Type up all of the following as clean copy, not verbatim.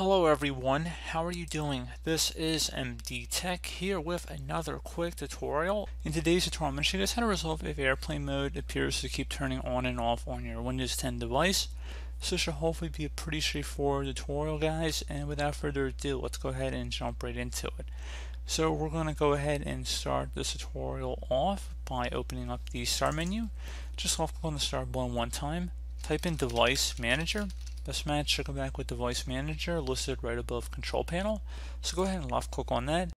Hello everyone, how are you doing? This is MD Tech here with another quick tutorial. In today's tutorial, I'm going to show you guys how to resolve if airplane mode appears to keep turning on and off on your Windows 10 device. So this should hopefully be a pretty straightforward tutorial, guys, and without further ado, let's go ahead and jump right into it. So we're going to go ahead and start this tutorial off by opening up the Start menu. Just left click on the Start button one time, type in Device Manager. Best match should come back with Device Manager listed right above Control Panel. So go ahead and left click on that.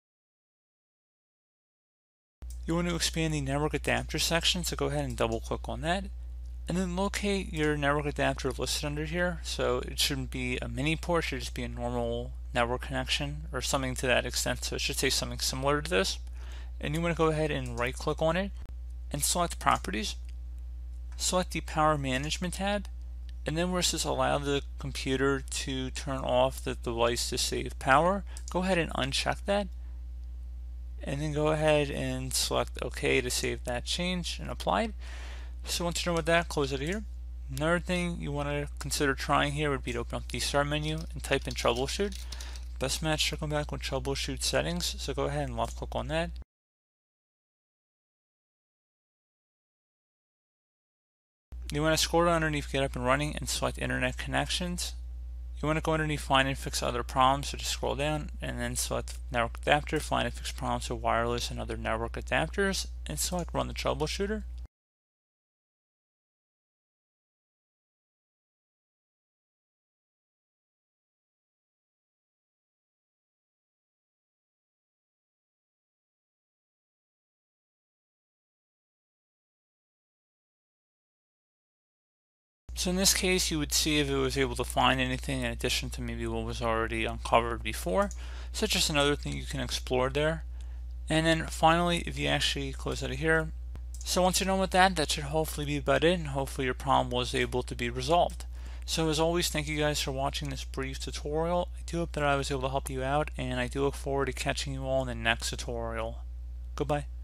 You want to expand the network adapter section, so go ahead and double click on that. And then locate your network adapter listed under here. So it shouldn't be a mini port, it should just be a normal network connection or something to that extent. So it should say something similar to this. And you want to go ahead and right click on it and select Properties. Select the Power Management tab. And then where it says allow the computer to turn off the device to save power, go ahead and uncheck that. And then go ahead and select OK to save that change and apply. So once you're done with that, close it here. Another thing you want to consider trying here would be to open up the Start menu and type in Troubleshoot. Best match should come back with Troubleshoot Settings, so go ahead and left click on that. You want to scroll down underneath Get Up and Running and select Internet Connections. You want to go underneath Find and Fix Other Problems, so just scroll down and then select Network Adapter, Find and Fix Problems with Wireless and Other Network Adapters, and select Run the Troubleshooter. So in this case, you would see if it was able to find anything in addition to maybe what was already uncovered before. So that's just another thing you can explore there. And then finally, if you actually close out of here, so once you're done with that, that should hopefully be about it, and hopefully your problem was able to be resolved. So as always, thank you guys for watching this brief tutorial. I do hope that I was able to help you out, and I do look forward to catching you all in the next tutorial. Goodbye.